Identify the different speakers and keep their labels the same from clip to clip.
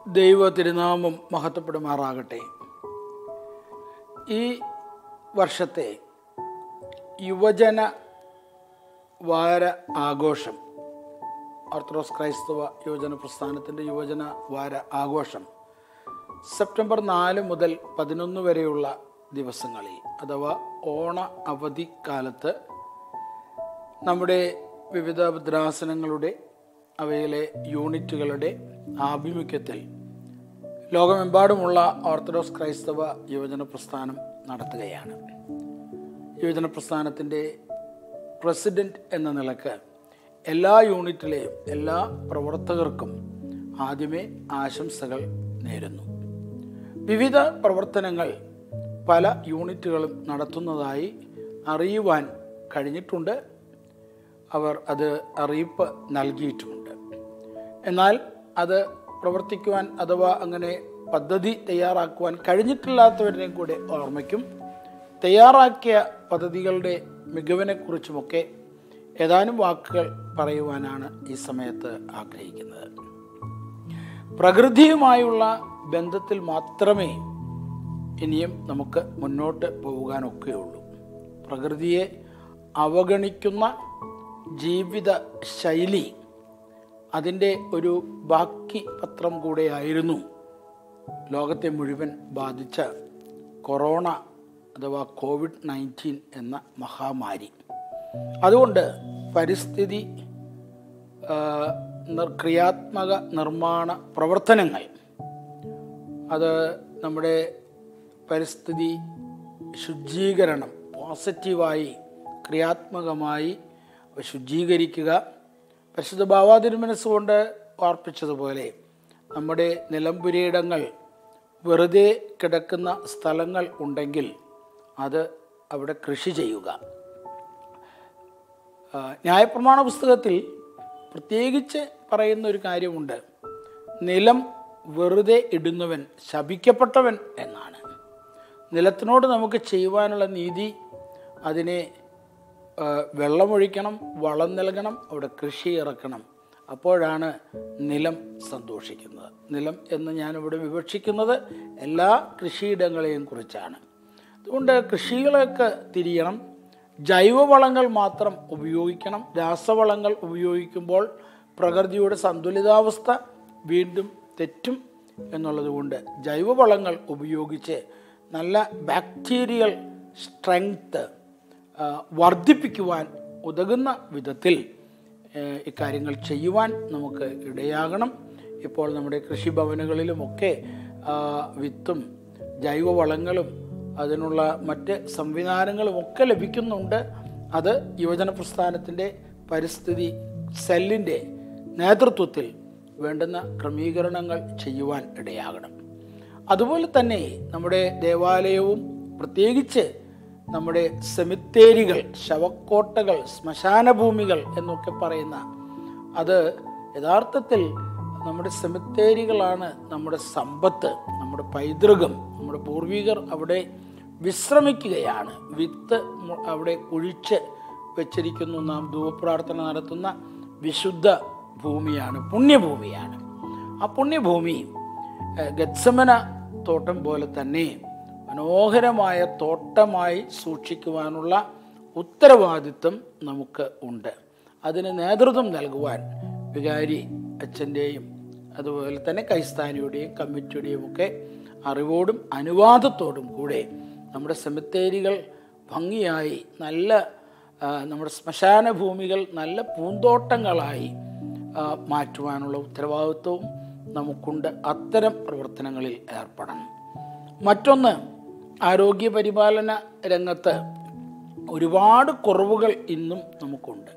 Speaker 1: ദൈവ തിരുനാമം മഹത്വപ്പെടുമാറാകട്ടെ. ഈ വർഷത്തെ യുവജന വാര ആഘോഷം, ഓർത്തഡോക്സ് ക്രൈസ്തവ യുവജന പ്രസ്ഥാനത്തിൻ്റെ യുവജന വാര ആഘോഷം സെപ്റ്റംബർ 4 മുതൽ 11 വരെയുള്ള ദിവസങ്ങളിൽ അഥവാ ഓണ അവധിക്കാലത്ത് നമ്മുടെ വിവിധ ഭദ്രാസനങ്ങളുടെ അവയിലെ യൂണിറ്റുകളുടെ ആഭിമുഖ്യത്തിൽ ലോകമെമ്പാടുമുള്ള ഓർത്തഡോക്സ് ക്രൈസ്തവ യുവജന പ്രസ്ഥാനം നടത്തുകയാണ്. യുവജന പ്രസ്ഥാനത്തിൻ്റെ പ്രസിഡന്റ് എന്ന നിലക്ക് എല്ലാ യൂണിറ്റിലെയും എല്ലാ പ്രവർത്തകർക്കും ആദ്യമേ ആശംസകൾ നേരുന്നു. വിവിധ പ്രവർത്തനങ്ങൾ പല യൂണിറ്റുകളും നടത്തുന്നതായി അറിയുവാൻ കഴിഞ്ഞിട്ടുണ്ട്. അവർ അത് അറിയിപ്പ് നൽകിയിട്ടുമുണ്ട്. എന്നാൽ അത് പ്രവർത്തിക്കുവാൻ അഥവാ അങ്ങനെ പദ്ധതി തയ്യാറാക്കുവാൻ കഴിഞ്ഞിട്ടില്ലാത്തവരുടെയും കൂടെ ഓർമ്മയ്ക്കും തയ്യാറാക്കിയ പദ്ധതികളുടെ മികവിനെക്കുറിച്ചുമൊക്കെ ഏതാനും വാക്കുകൾ പറയുവാനാണ് ഈ സമയത്ത് ആഗ്രഹിക്കുന്നത്. പ്രകൃതിയുമായുള്ള ബന്ധത്തിൽ മാത്രമേ ഇനിയും നമുക്ക് മുന്നോട്ട് പോകാനൊക്കെയുള്ളൂ. പ്രകൃതിയെ അവഗണിക്കുന്ന ജീവിത ശൈലി അതിൻ്റെ ഒരു ബാക്കി പത്രം കൂടെയായിരുന്നു ലോകത്തെ മുഴുവൻ ബാധിച്ച കൊറോണ അഥവാ COVID-19 എന്ന മഹാമാരി. അതുകൊണ്ട് പരിസ്ഥിതി ക്രിയാത്മക നിർമ്മാണ പ്രവർത്തനങ്ങൾ, അത് നമ്മുടെ പരിസ്ഥിതി ശുചീകരണം പോസിറ്റീവായി ക്രിയാത്മകമായി ശുചീകരിക്കുക, പരിശുദ്ധ ഭാവാതിരുമനസ്സുകൊണ്ട് ഓർപ്പിച്ചതുപോലെ നമ്മുടെ നിലംപുരയിടങ്ങൾ വെറുതെ കിടക്കുന്ന സ്ഥലങ്ങൾ ഉണ്ടെങ്കിൽ അത് അവിടെ കൃഷി ചെയ്യുക. ന്യായപ്രമാണ പുസ്തകത്തിൽ പ്രത്യേകിച്ച് പറയുന്ന ഒരു കാര്യമുണ്ട്. നിലം വെറുതെ ഇടുന്നവൻ ശപിക്കപ്പെട്ടവൻ എന്നാണ്. നിലത്തിനോട് നമുക്ക് ചെയ്യുവാനുള്ള നീതി അതിനെ വെള്ളമൊഴിക്കണം, വളം നൽകണം, അവിടെ കൃഷി ഇറക്കണം. അപ്പോഴാണ് നിലം സന്തോഷിക്കുന്നത്. നിലം എന്ന് ഞാനിവിടെ വിവക്ഷിക്കുന്നത് എല്ലാ കൃഷിയിടങ്ങളെയും കുറിച്ചാണ്. അതുകൊണ്ട് കൃഷികളൊക്കെ തിരിയണം. ജൈവവളങ്ങൾ മാത്രം ഉപയോഗിക്കണം. രാസവളങ്ങൾ ഉപയോഗിക്കുമ്പോൾ പ്രകൃതിയുടെ സന്തുലിതാവസ്ഥ വീണ്ടും തെറ്റും എന്നുള്ളതുകൊണ്ട് ജൈവവളങ്ങൾ ഉപയോഗിച്ച് നല്ല ബാക്ടീരിയൽ സ്ട്രെങ്ത് വർദ്ധിപ്പിക്കുവാൻ ഉതകുന്ന വിധത്തിൽ ഇക്കാര്യങ്ങൾ ചെയ്യുവാൻ നമുക്ക് ഇടയാകണം. ഇപ്പോൾ നമ്മുടെ കൃഷിഭവനുകളിലുമൊക്കെ വിത്തും ജൈവവളങ്ങളും അതിനുള്ള മറ്റ് സംവിധാനങ്ങളുമൊക്കെ ലഭിക്കുന്നുണ്ട്. അത് യുവജന പ്രസ്ഥാനത്തിൻ്റെ പരിസ്ഥിതി സെല്ലിൻ്റെ നേതൃത്വത്തിൽ വേണ്ടുന്ന ക്രമീകരണങ്ങൾ ചെയ്യുവാൻ ഇടയാകണം. അതുപോലെ തന്നെ നമ്മുടെ ദേവാലയവും പ്രത്യേകിച്ച് നമ്മുടെ സെമിത്തേരികൾ, ശവക്കോട്ടകൾ, ശ്മശാനഭൂമികൾ എന്നൊക്കെ പറയുന്ന അത് യഥാർത്ഥത്തിൽ നമ്മുടെ സെമിത്തേരികളാണ് നമ്മുടെ സമ്പത്ത്, നമ്മുടെ പൈതൃകം. നമ്മുടെ പൂർവികർ അവിടെ വിശ്രമിക്കുകയാണ്. വിത്ത് അവിടെ കുഴിച്ച് വെച്ചിരിക്കുന്നു. നാം ധൂപപ്രാർത്ഥന നടത്തുന്ന വിശുദ്ധ ഭൂമിയാണ്, പുണ്യഭൂമിയാണ്. ആ പുണ്യഭൂമി ഗത്സമന തോട്ടം പോലെ തന്നെ മനോഹരമായ തോട്ടമായി സൂക്ഷിക്കുവാനുള്ള ഉത്തരവാദിത്വം നമുക്ക് ഉണ്ട്. അതിന് നേതൃത്വം നൽകുവാൻ വികാരി അച്ഛൻ്റെയും അതുപോലെ തന്നെ കൈസ്ഥാനിയുടെയും കമ്മിറ്റിയുടെയും ഒക്കെ അറിവോടും അനുവാദത്തോടും കൂടെ നമ്മുടെ സെമിത്തേരികൾ ഭംഗിയായി നല്ല നമ്മുടെ ശ്മശാന ഭൂമികൾ നല്ല പൂന്തോട്ടങ്ങളായി മാറ്റുവാനുള്ള ഉത്തരവാദിത്വവും നമുക്കുണ്ട്. അത്തരം പ്രവർത്തനങ്ങളിൽ ഏർപ്പെടണം. മറ്റൊന്ന്, ആരോഗ്യപരിപാലന രംഗത്ത് ഒരുപാട് കുറവുകൾ ഇന്നും നമുക്കുണ്ട്.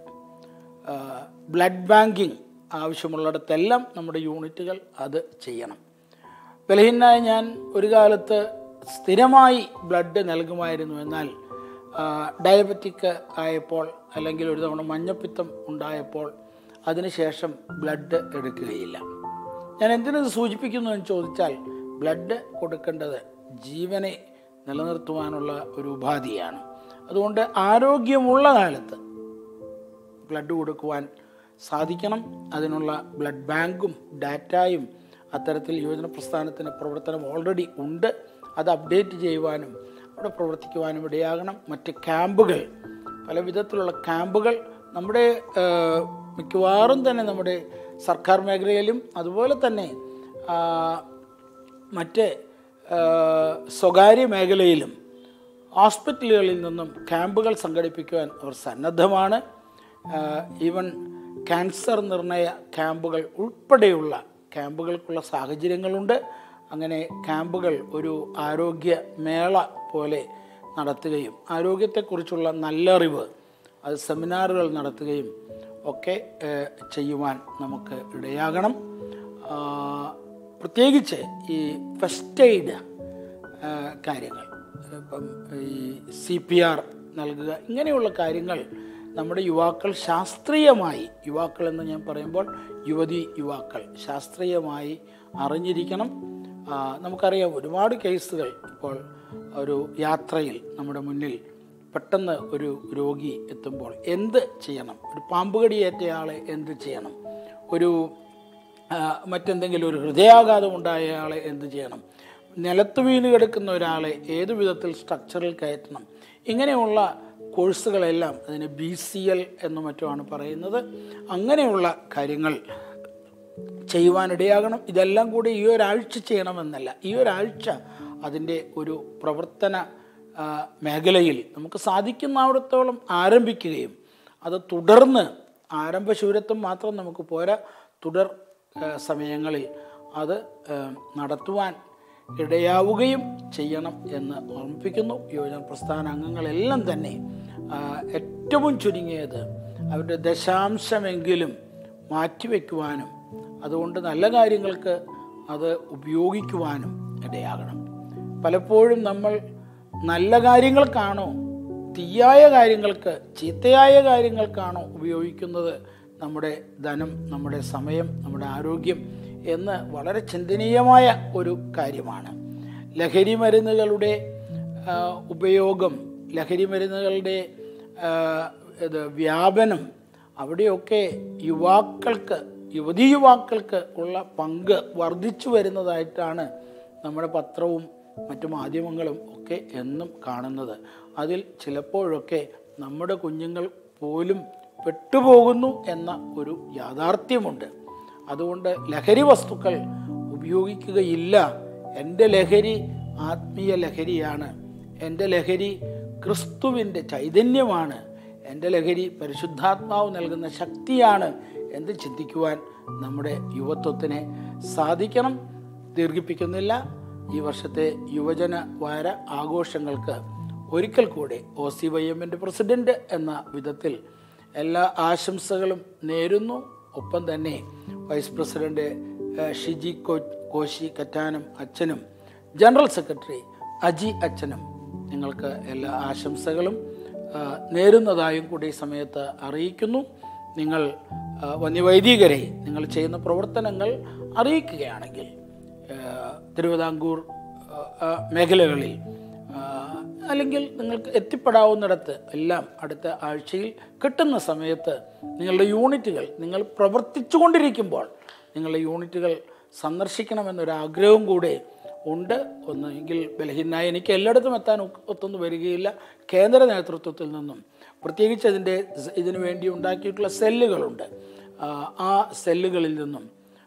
Speaker 1: ബ്ലഡ് ബാങ്കിങ് ആവശ്യമുള്ളിടത്തെല്ലാം നമ്മുടെ യൂണിറ്റുകൾ അത് ചെയ്യണം. ബലഹീനനായ ഞാൻ ഒരു കാലത്ത് സ്ഥിരമായി ബ്ലഡ് നൽകുമായിരുന്നു. എന്നാൽ ഡയബറ്റിക് ആയപ്പോൾ അല്ലെങ്കിൽ ഒരു തവണ മഞ്ഞപ്പിത്തം ഉണ്ടായപ്പോൾ അതിനുശേഷം ബ്ലഡ് എടുക്കുകയില്ല. ഞാൻ എന്തിനത് സൂചിപ്പിക്കുന്നു എന്ന് ചോദിച്ചാൽ, ബ്ലഡ് കൊടുക്കേണ്ടത് ജീവനെ നിലനിർത്തുവാനുള്ള ഒരു ഉപാധിയാണ്. അതുകൊണ്ട് ആരോഗ്യമുള്ള കാലത്ത് ബ്ലഡ് കൊടുക്കുവാൻ സാധിക്കണം. അതിനുള്ള ബ്ലഡ് ബാങ്കും ഡാറ്റയും അത്തരത്തിൽ യുവജന പ്രസ്ഥാനത്തിന് പ്രവർത്തനം ഓൾറെഡി ഉണ്ട്. അത് അപ്ഡേറ്റ് ചെയ്യുവാനും അവിടെ പ്രവർത്തിക്കുവാനും ഇടയാകണം. മറ്റ് ക്യാമ്പുകൾ, പല വിധത്തിലുള്ള ക്യാമ്പുകൾ നമ്മുടെ മിക്കവാറും തന്നെ നമ്മുടെ സർക്കാർ മേഖലയിലും അതുപോലെ തന്നെ മറ്റ് സ്വകാര്യ മേഖലയിലും ഹോസ്പിറ്റലുകളിൽ നിന്നും ക്യാമ്പുകൾ സംഘടിപ്പിക്കുവാൻ അവർ സന്നദ്ധമാണ്. ഈവൻ ക്യാൻസർ നിർണയ ക്യാമ്പുകൾ ഉൾപ്പെടെയുള്ള ക്യാമ്പുകൾക്കുള്ള സാഹചര്യങ്ങളുണ്ട്. അങ്ങനെ ക്യാമ്പുകൾ ഒരു ആരോഗ്യമേള പോലെ നടത്തുകയും ആരോഗ്യത്തെക്കുറിച്ചുള്ള നല്ലറിവ് അത് സെമിനാറുകൾ നടത്തുകയും ഒക്കെ ചെയ്യുവാൻ നമുക്ക് ഇടയാകണം. പ്രത്യേകിച്ച് ഈ ഫസ്റ്റ് എയ്ഡ് കാര്യങ്ങൾ, ഇപ്പം ഈ CPR നൽകുക, ഇങ്ങനെയുള്ള കാര്യങ്ങൾ നമ്മുടെ യുവാക്കൾ ശാസ്ത്രീയമായി, യുവാക്കൾ എന്ന് ഞാൻ പറയുമ്പോൾ യുവാക്കൾ ശാസ്ത്രീയമായി അറിഞ്ഞിരിക്കണം. നമുക്കറിയാം ഒരുപാട് കേസുകൾ ഇപ്പോൾ ഒരു യാത്രയിൽ നമ്മുടെ മുന്നിൽ പെട്ടെന്ന് ഒരു രോഗി എത്തുമ്പോൾ എന്ത് ചെയ്യണം, ഒരു പാമ്പ് കടിയേറ്റയാളെ എന്ത് ചെയ്യണം, ഒരു മറ്റെന്തെങ്കിലും ഒരു ഹൃദയാഘാതം ഉണ്ടായ ആളെ എന്ത് ചെയ്യണം, നിലത്ത് വീണ് കിടക്കുന്ന ഒരാളെ ഏതു വിധത്തിൽ സ്ട്രക്ചറിൽ കയറ്റണം, ഇങ്ങനെയുള്ള കോഴ്സുകളെല്ലാം അതിന് BCL എന്ന് മറ്റുമാണ് പറയുന്നത്. അങ്ങനെയുള്ള കാര്യങ്ങൾ ചെയ്യുവാനിടയാകണം. ഇതെല്ലാം കൂടി ഈ ഒരാഴ്ച ചെയ്യണമെന്നല്ല, ഈ ഒരാഴ്ച അതിൻ്റെ ഒരു പ്രവർത്തന മേഖലയിൽ നമുക്ക് സാധിക്കുന്നിടത്തോളം ആരംഭിക്കുകയും അത് തുടർന്ന്, ആരംഭശൂരത്വം മാത്രം നമുക്ക് പോരാ, തുടർ സമയങ്ങളിൽ അത് നടത്തുവാൻ ഇടയാവുകയും ചെയ്യണം എന്ന് ഓർമ്മിപ്പിക്കുന്നു. യുവജന പ്രസ്ഥാന അംഗങ്ങളെല്ലാം തന്നെ ഏറ്റവും ചുരുങ്ങിയത് അവരുടെ ദശാംശമെങ്കിലും മാറ്റിവെക്കുവാനും അതുകൊണ്ട് നല്ല കാര്യങ്ങൾക്ക് അത് ഉപയോഗിക്കുവാനും ഇടയാകണം. പലപ്പോഴും നമ്മൾ നല്ല കാര്യങ്ങൾക്കാണോ, തീയായ കാര്യങ്ങൾക്ക്, ചീത്തയായ കാര്യങ്ങൾക്കാണോ ഉപയോഗിക്കുന്നത് നമ്മുടെ ധനം, നമ്മുടെ സമയം, നമ്മുടെ ആരോഗ്യം എന്ന് വളരെ ചിന്തനീയമായ ഒരു കാര്യമാണ്. ലഹരി മരുന്നുകളുടെ ഉപയോഗം, ലഹരി മരുന്നുകളുടെ വ്യാപനം, അവിടെയൊക്കെ യുവതീയുവാക്കൾക്ക് ഉള്ള പങ്ക് വർദ്ധിച്ചു വരുന്നതായിട്ടാണ് നമ്മുടെ പത്രവും മറ്റു മാധ്യമങ്ങളും ഒക്കെ എന്നും കാണുന്നത്. അതിൽ ചിലപ്പോഴൊക്കെ നമ്മുടെ കുഞ്ഞുങ്ങൾ പോലും പെട്ടുപോകുന്നു എന്ന ഒരു യാഥാർത്ഥ്യമുണ്ട്. അതുകൊണ്ട് ലഹരി വസ്തുക്കൾ ഉപയോഗിക്കുകയില്ല. എൻ്റെ ലഹരി ആത്മീയ ലഹരിയാണ്, എൻ്റെ ലഹരി ക്രിസ്തുവിൻ്റെ ചൈതന്യമാണ്, എൻ്റെ ലഹരി പരിശുദ്ധാത്മാവ് നൽകുന്ന ശക്തിയാണ് എന്ന് ചിന്തിക്കുവാൻ നമ്മുടെ യുവത്വത്തിന് സാധിക്കണം. ദീർഘിപ്പിക്കുന്നില്ല. ഈ വർഷത്തെ യുവജന വാര ആഘോഷങ്ങൾക്ക് ഒരിക്കൽ കൂടെ OCYMൻ്റെ പ്രസിഡന്റ് എന്ന വിധത്തിൽ എല്ലാ ആശംസകളും നേരുന്നു. ഒപ്പം തന്നെ വൈസ് പ്രസിഡന്റ് ഷിജി കോശി കറ്റാനം അച്ഛനും ജനറൽ സെക്രട്ടറി അജി അച്ഛനും നിങ്ങൾക്ക് എല്ലാ ആശംസകളും നേരുന്നതായും കൂടി ഈ സമയത്ത് അറിയിക്കുന്നു. നിങ്ങൾ വന്യവൈദികരെ നിങ്ങൾ ചെയ്യുന്ന പ്രവർത്തനങ്ങൾ അറിയിക്കുകയാണെങ്കിൽ തിരുവിതാംകൂർ മേഖലകളിൽ അല്ലെങ്കിൽ നിങ്ങൾക്ക് എത്തിപ്പെടാവുന്നിടത്ത് എല്ലാം അടുത്ത ആഴ്ചയിൽ കിട്ടുന്ന സമയത്ത് നിങ്ങളുടെ യൂണിറ്റുകൾ, നിങ്ങൾ പ്രവർത്തിച്ചു കൊണ്ടിരിക്കുമ്പോൾ നിങ്ങളുടെ യൂണിറ്റുകൾ സന്ദർശിക്കണമെന്നൊരാഗ്രഹവും കൂടെ ഉണ്ട്. ഒന്നെങ്കിൽ ബലഹീനായി എനിക്ക് എല്ലായിടത്തും എത്താൻ ഒത്തൊന്നും വരികയില്ല. കേന്ദ്ര നേതൃത്വത്തിൽ നിന്നും പ്രത്യേകിച്ച് ഇതിനു വേണ്ടി ഉണ്ടാക്കിയിട്ടുള്ള സെല്ലുകളുണ്ട്. ആ സെല്ലുകളിൽ നിന്നും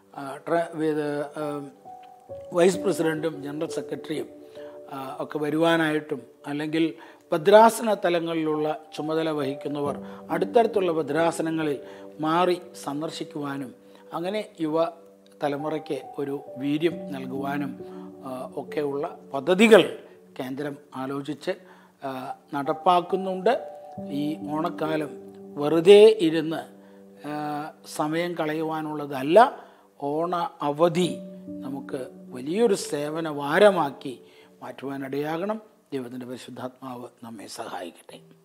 Speaker 1: വൈസ് പ്രസിഡൻറ്റും ജനറൽ സെക്രട്ടറിയും ഒക്കെ വരുവാനായിട്ടും അല്ലെങ്കിൽ ഭദ്രാസന തലങ്ങളിലുള്ള ചുമതല വഹിക്കുന്നവർ അടുത്തടുത്തുള്ള ഭദ്രാസനങ്ങളിൽ മാറി സന്ദർശിക്കുവാനും അങ്ങനെ യുവ തലമുറയ്ക്ക് ഒരു വീര്യം നൽകുവാനും ഒക്കെയുള്ള പദ്ധതികൾ കേന്ദ്രം ആലോചിച്ച് നടപ്പാക്കുന്നുണ്ട്. ഈ ഓണക്കാലം വെറുതെ ഇരുന്ന് സമയം കളയുവാനുള്ളതല്ല. ഓണ അവധി നമുക്ക് വലിയൊരു സേവന വാരമാക്കി മാറ്റുവാനിടയാകണം. ദൈവത്തിൻ്റെ പരിശുദ്ധാത്മാവ് നമ്മെ സഹായിക്കട്ടെ.